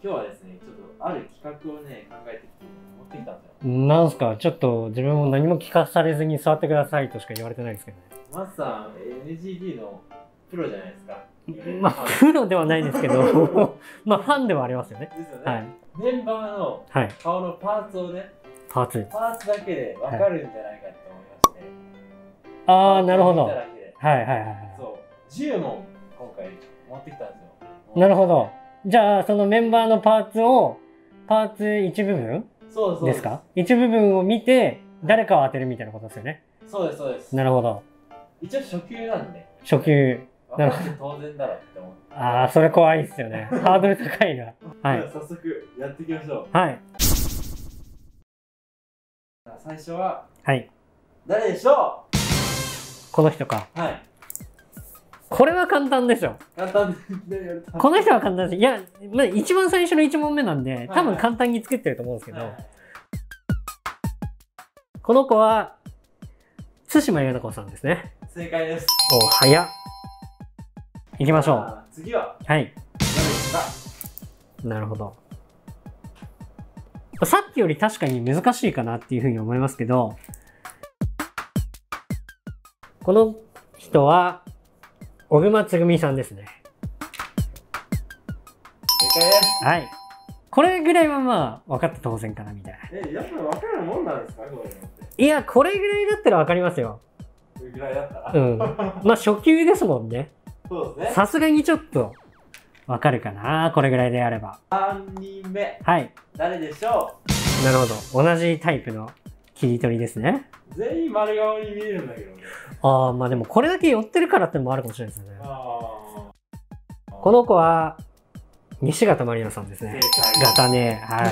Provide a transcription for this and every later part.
今日はですね、ちょっとある企画をね、考えてきて持ってきたんですよ。 なんすか、ちょっと自分も何も聞かされずに座ってくださいとしか言われてないですけどね。 マスさん、NGT のプロじゃないですか。 まあ、プロではないですけど、まあ、ファンではありますよね。 ですよね。 はい。 メンバーのはい。 顔のパーツをね、 パーツ。 パーツだけで分かるんじゃないかと思いまして。 あー、なるほど。 見たはいだけではいはいはい。 そう、10問今回持ってきたんですよ。 なるほど。じゃあ、そのメンバーのパーツを、パーツ一部分そうそうですか？一部分を見て、誰かを当てるみたいなことですよね。 そうです、そうです。 なるほど。 一応初級なんで。 初級。 分かって当然だろって思って。 あー、それ怖いっすよね。ハードル高いな。はい。 早速やっていきましょう。 はい。 最初は、 はい。 誰でしょこの人か。 う？はい。 これは簡単ですよ。 簡単でやると。 この人は簡単です。いや、まあ、一番最初の1問目なんで、多分簡単に作ってると思うんですけど、 はいはい、 この子は、対馬優奈子さんですね。 正解です。 お、早っ。行きましょう。 次は、 はい。 誰ですか？ なるほど。さっきより確かに難しいかなっていうふうに思いますけど、この人は、小熊つぐみさんですね。 正解です。 はい。これぐらいはまあ、分かって当然かなみたいな。 やっぱ分かるもんなんですか、こういうのって。 いや、これぐらいだったら分かりますよ。 これぐらいだったら。 うん。まあ、初級ですもんね。 そうですね。 さすがにちょっと、分かるかな、これぐらいであれば。 3人目。 はい。 誰でしょなるほど。同じタイプの切り取りですね。 う？全員丸顔に見えるんだけどね。 ああ、まあでもこれだけ寄ってるからってのもあるかもしれないですよね。このの子は、西形まりなさんですね。ガタね。はい。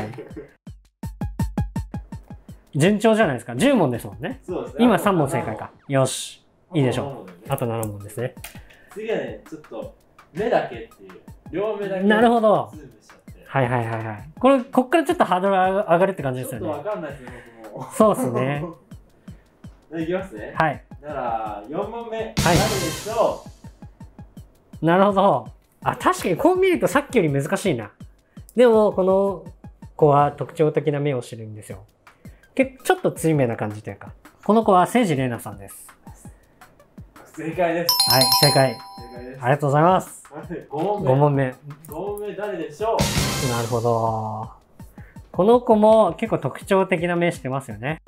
順調じゃないですか。10問ですもんね。 そうですね。 今3問正解か。よし。いいでしょう。あと7問ですね。 次はね、ちょっと、目だけっていう。両目だけ。 なるほど。 ズームしちゃって。 はいはいはいはい。こっからちょっとハードル上がるって感じですよね。 ちょっとわかんないですね、僕も。 そうっすね。 いきますね。 はい。 なら、4問目。誰でしょう？なるほど。あ、確かにこう見るとさっきより難しいな。でも、この子は特徴的な目をしてるんですよ。ちょっと強めな感じというか。この子は清治玲奈さんです。 正解です。 はい、正解。 正解です。 ありがとうございます。 5問目。 5問目。 5問目誰でしょう？ なるほど。この子も結構特徴的な目してますよね。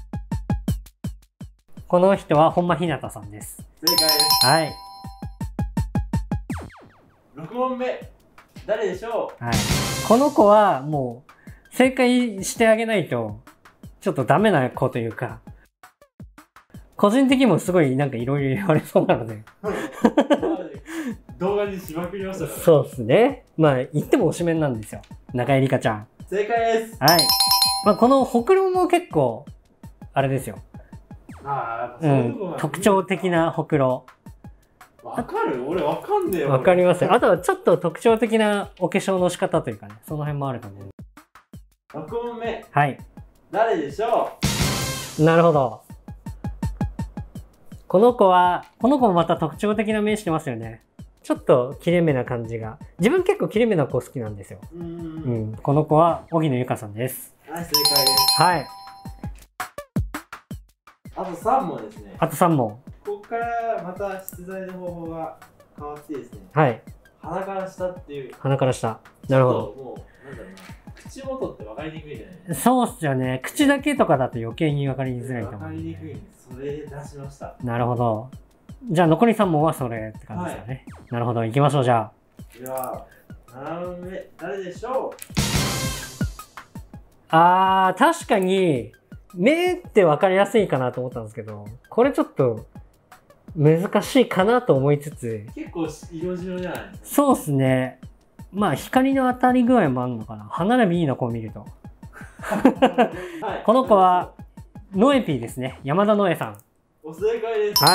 この人は本間ひなたさんです。 正解です。 はい。 6問目。誰でしょう？ はい。この子はもう正解してあげないとちょっとダメな子というか、個人的にもすごいなんかいろいろ言われそうなので。 動画にしまくりましたからね。 そうですね。まあ言っても推しメンなんですよ。中井梨花ちゃん。 正解です。 はい。まあこのほくろも結構、あれですよ。 ああ、そういうとこ特徴的なほくろ。 わかる？俺わかんねえよ。 わかりますよ。あとはちょっと特徴的なお化粧の仕方というかね、その辺もあるかも。 6問目。 はい。 誰でしょなるほど。この子もまた特徴的な目してますよね。ちょっと切れ目な感じが。自分結構切れ目な子好きなんですよ。この子は荻野由香さんです。 はい、正解です。 はい。 あと3問ですね。 あと3問。 ここからまた出題の方法が変わってですね。 はい。 鼻から下っていう。 鼻から下。なるほど。 もう、なんだろうな。口元って分かりにくいじゃないですか。 そうっすよね。口だけとかだと余計に分かりづらいと思う、 分かりにくいんで、それで出しました。 なるほど。じゃあ残り3問はそれって感じですかね。なるほど。行きましょう、じゃあ。 では、7問目、誰でしょ確かに、目って分かりやすいかなと思ったんですけど、これちょっと難しいかなと思いつつ。 結構色白じゃないですか。 そうっすね。まあ光の当たり具合もあるのかな。歯並びいいのこう見ると。はい、この子は、ノエピーですね。山田ノエさん。 お正解です。 はい。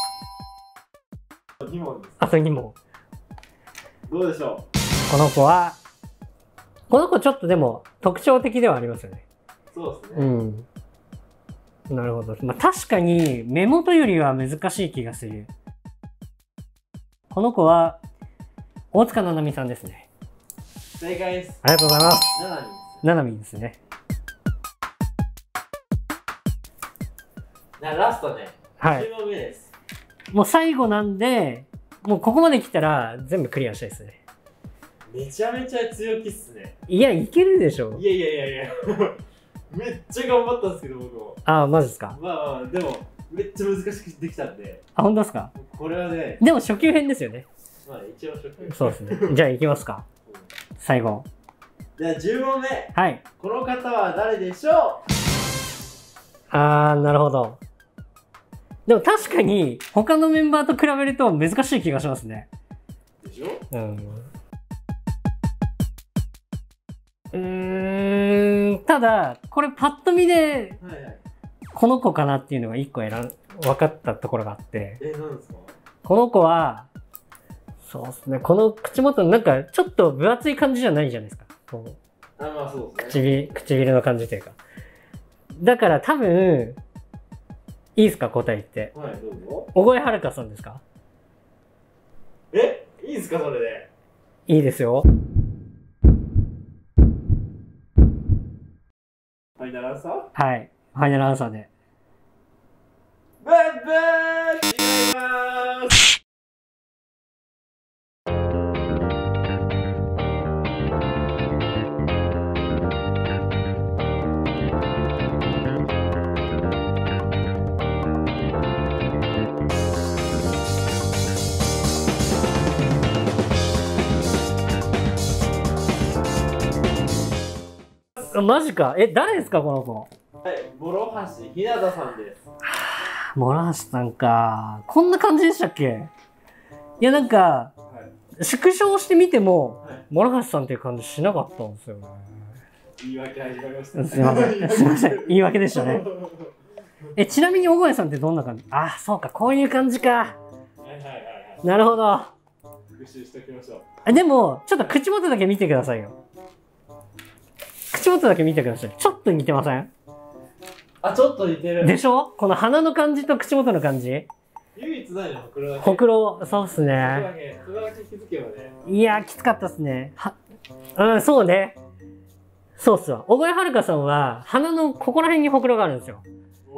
2問です。 あと2問。 どうでしょう？この子ちょっとでも特徴的ではありますよね。 そうですね。 なるほど。まあ確かに目元よりは難しい気がする。この子は大塚ななみさんですね。 正解です。 ありがとうございます。 7人ななみですね。 ラストね。 はい。 10問目です。 もう最後なんで、もうここまで来たら全部クリアしたいですね。 めちゃめちゃ強気っすね。 いや、いけるでしょ。 いやめっちゃ頑張ったんですけど、僕も。 あ、マジですか。 まあ、でも、めっちゃ難しくできたんで。 あ、本当ですか。 これはね、 でも初級編ですよね。 まあ一応初級。 そうですね。じゃあ行きますか。最後。 じゃあ10問目。 はい。 この方は誰でしょなるほど。でも確かに他のメンバーと比べると難しい気がしますね。 うでしょ。 ただ、これパッと見で、 はいはい。 この子かなっていうのが一個分かったところがあって、 何ですか。 この子は、そうですね、この口元のなんかちょっと分厚い感じじゃないじゃないですか。こうまあそうですね。 唇の感じというか。だから多分、いいですか、答え言って。 はい、どうぞ。 小越遥さんですか？ いいですか、それで。 いいですよ。 ファイナルアンサー？ はい。ファイナルアンサーで。 ブンブー違いまーす。 マジか。誰ですか、この子。 はい、諸橋ひなたさんです。 諸橋さんか。こんな感じでしたっけ？いや、なんか、縮小してみても、諸橋さんっていう感じしなかったんですよね。 言い訳始まりましたね。 すいません。すいません。言い訳でしたね。ちなみに小越さんってどんな感じ？あ、そうか。こういう感じか。なるほど。 復習しておきましょう。 でも、ちょっと口元だけ見てくださいよ。口元だけ見てください。ちょっと似てません？ あ、ちょっと似てる。 でしょ？この鼻の感じと口元の感じ。 唯一ないの、ほくろだけ。 ほくろ、そうっすね。 それだけ気づけばね。 いやー、きつかったっすね。そうね。そうっすわ。小越遥さんは、鼻のここら辺にほくろがあるんですよ。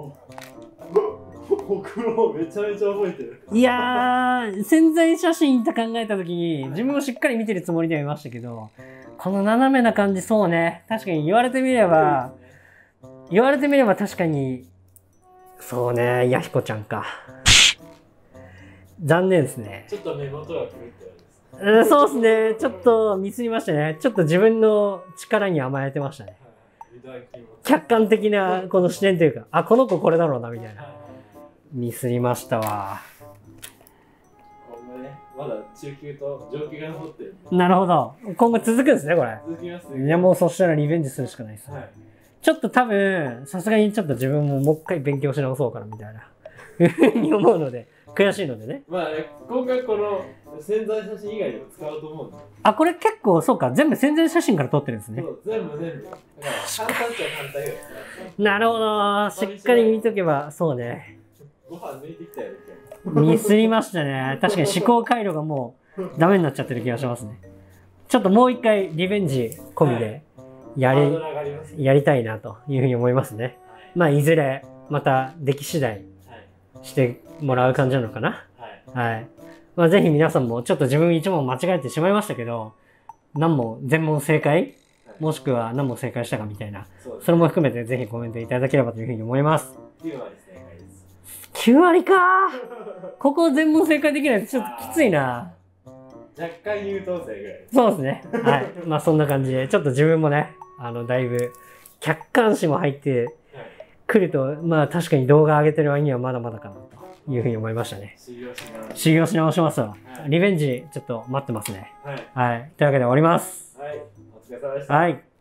ほくろめちゃめちゃ覚えてる。 いやー、潜在写真と考えたときに、自分もしっかり見てるつもりではいましたけど、この斜めな感じ、そうね。確かに言われてみれば確かに、そうね、やひこちゃんか。残念ですね。 ちょっと目元が狂ってるんです。 そうですね。ちょっとミスりましたね。ちょっと自分の力に甘えてましたね。客観的なこの視点というか、あ、この子これだろうな、みたいな。ミスりましたわ。 今後ね、まだ中級と上級が残ってる。 なるほど。今後続くんですね、これ。 続きますいや、もうそしたらリベンジするしかないです。ちょっと多分、さすがにちょっと自分ももう一回勉強し直そうかな、みたいな。ふうに思うので、悔しいのでね。 まあね、今回この潜在写真以外でも使うと思うんで。 あ、これ結構、そうか、全部潜在写真から撮ってるんですね。 そう、全部。だから簡単っちゃ簡単よ。 なるほど。しっかり見とけば、そうね。 ご飯抜いてきたよ、 ミスりましたね。確かに思考回路がもうダメになっちゃってる気がしますね。ちょっともう一回リベンジ込みでやりたいなというふうに思いますね。まあ、いずれまた出来次第してもらう感じなのかな。はい。まあ、ぜひ皆さんもちょっと自分一問間違えてしまいましたけど、全問正解もしくは何問正解したかみたいな、それも含めてぜひコメントいただければというふうに思います。 9割正解です。 9割かー。ここ全問正解できないとちょっときついな。 若干優等生ぐらい。 そうですね。はい。まあそんな感じで、ちょっと自分もね、だいぶ客観視も入ってくると、まあ確かに動画上げてる割にはまだまだかなというふうに思いましたね。修行し直しますわ。リベンジちょっと待ってますね。はい。というわけで終わります。 はい。お疲れ様でした。 はい。